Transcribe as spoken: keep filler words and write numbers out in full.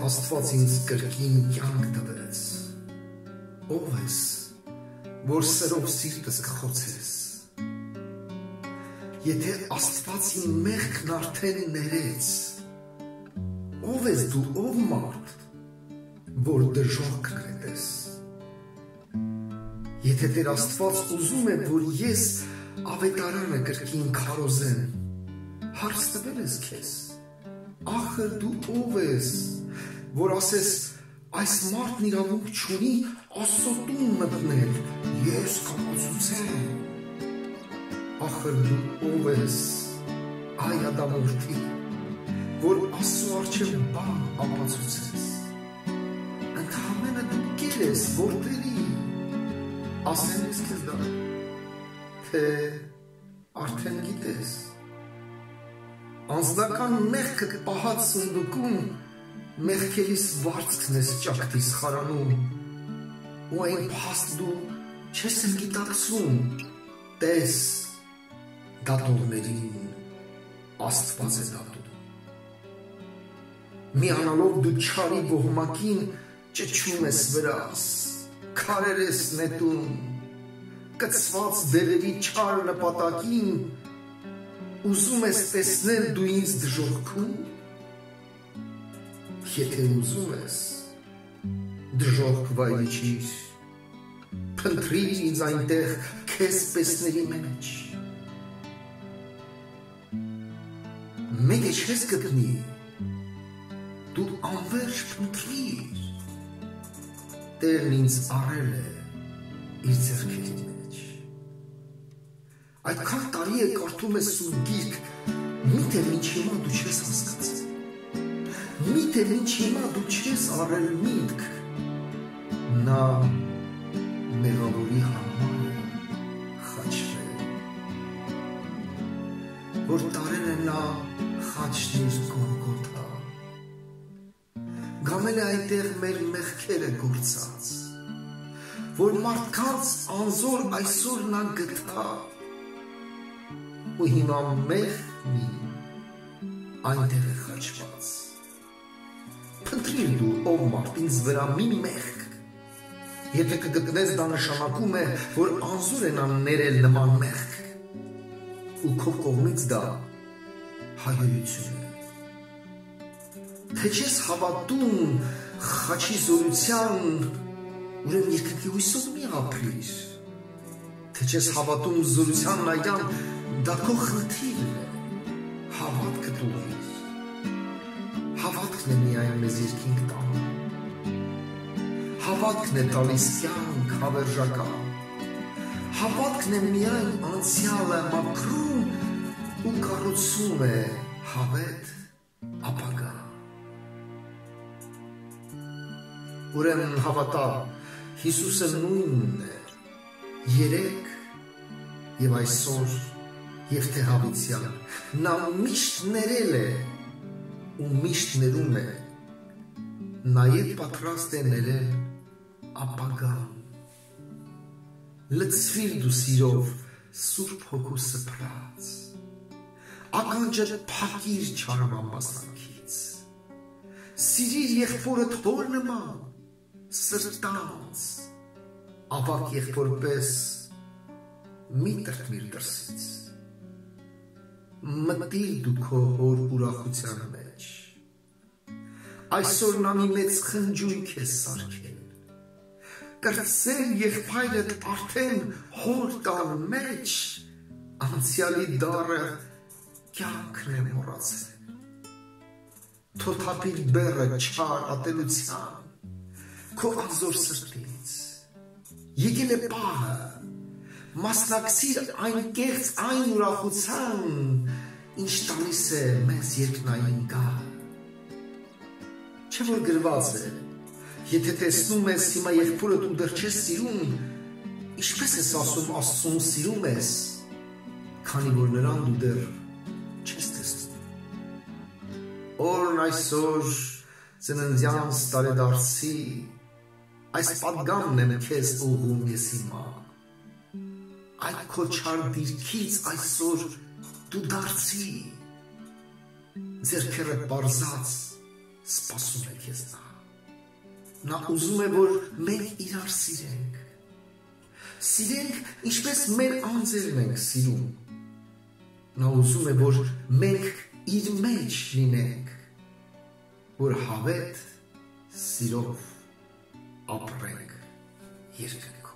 Աստված ինձ կրկին կյանք տվեց, ով ես, որ սրով սիրտս կխոցես, եթե Աստված իմ մեղքն արդեն ներեց, ով ես դու, ով մարդ, որ դժոխք կնետես, եթե Տեր Աստված ուզում է, որ ես ավետարանը կրկին քարոզեմ, հարց տվել ես քեզ, ախր դու ով ես, որ ասես այս մարդն իրավունք չունի Աստծո տուն մտնել, ես կապացուցեմ, ախր դու ով ես, այ ադամորդի, որ Աստծո առջև բան ապացուցես, ընդհանրապես դու կեր ես, որտերի, ասեմ ես քեզ դա, թե արդեն գիտես, անձնական մեղքդ պահած սնդուկում մեղքերիս վարձքն ես ճակտիս խարանում ու այն փաստ դու չես ընկիտակցում, տես դատողներին Աստված է դատում, միանալով դու չարի ոհմակին ճչում ես վրաս, քարեր ես նետում, կծված դևերի չար նպատակին ուզում ես տեսնել դու ինձ դժոխքում, եթե ուզում ես դժոխք վայրիչիր, փնտրիր ինձ այնտեղ քեզ պեսների մեջ, մեկը չես գտնի, դու անվերջ փնտրիր, Տերն ինձ առել է իր ձեռքերի մեջ, այդքան տարի է կարդում ես Սուրբ Գիրք, միթե մինչ հիմա դու չես հասկացել, միթե մինչ հիմա դու չես առել միտք, նա մեղավորի համար է խաչվել, որ տարել է նա խաչնիր Գողգոթա, գամել է այնտեղ մեր մեղքերը գործած, որ մարդկանց անզոր այսօր նա գտա, ու հիմա մեղքն այնտեղ է խաչված, փնտրիր դու ով մարդ ինձ վրա մի մեղք, եթե կգտնես դա նշանակում է, որ անզոր է նա ներել նման մեղք, ու քո կողմից դա հայրություն է, թե չես հավատում խաչի զորության, ուրեմն երկնքի հույսով մի ապրիր, թե չես հավատում զորության նայան, դա քո խնդիրն է, հավատքդ ուղղիր, հավատքն է միայն մեզ երկինք տանում, հավատքն է տալիս կյանք հավերժական, հավատքն է միայն անցյալը մաքրում ու կառուցում է հավետ ապագա, ուրեմն հավատա, Հիսուսը նույնն է, երեկ և այսօր և թե հավիտյան, նա միշտ ներել է ու միշտ ներում է, նաև պատրաստ է ներել ապագան, լցվիր դու սիրով Սուրբ Հոգու սփռած, ականջդ փակիր չարավան մասնակից, սիրիր եղբորդ հոր նման, սրտանց, ավակ եղբորպես մի տրտմիր դրսից, մտիր դու քո հոր ուրախության մեջ, այսօր նա մի մեծ խնջույք է սարքել, կրտսեր եղբայրդ արդեն հոր տան մեջ, անցյալի դառը կյանքն է մոռացել, թոթափիր բեռը չար ատելության, քո անզոր սրտից, եկել է պահը, մասնակցիր այն կեղծ այն ուրախության, ինչ տալիս է մեզ երկնային գահը, չէ որ գրված է, եթե տեսնում ես հիմա եղբորդ ու դեռ չես սիրում, ինչպես ես ասում Աստծուն սիրում ես, քանի որ նրան դու դեռ չես տեսնում, օրն այսօր ծննդյանս տարեդարձի, այս պատգամն եմ քեզ ուղղում ես հիմա, այդ քո չար դիրքից այսօր դու դարձի, ձեռքերը պարզած սպասում է քեզ նա։ Նա ուզում է, որ մենք իրար սիրենք։ Սիրենք, ինչպես մեր անձերն ենք սիրում։ Նա ուզում է, որ մենք իր մեջ լինենք, որ հավետ սիրով ապրենք երկնքում։